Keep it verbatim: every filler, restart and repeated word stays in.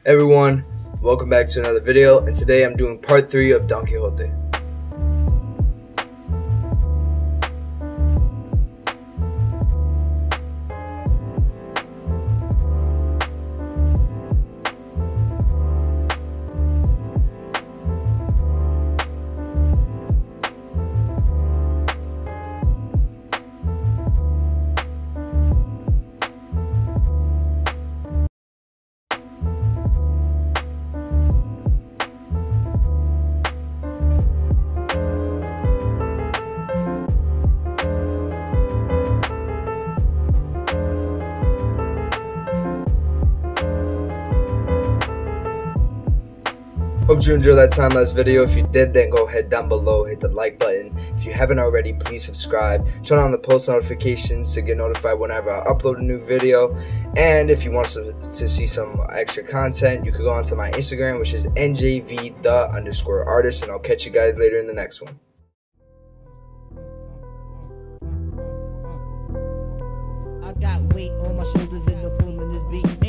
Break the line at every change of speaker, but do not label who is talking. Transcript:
Everyone, welcome back to another video, and today I'm doing part three of Don Quixote. Hope you enjoyed that time-lapse video. If you did, then go ahead down below, hit the like button. If you haven't already, please subscribe. Turn on the post notifications to get notified whenever I upload a new video. And if you want to, to see some extra content, you can go onto my Instagram, which is N J V the underscore artist, and I'll catch you guys later in the next one.
I got weight on my shoulders and the flume in this beat.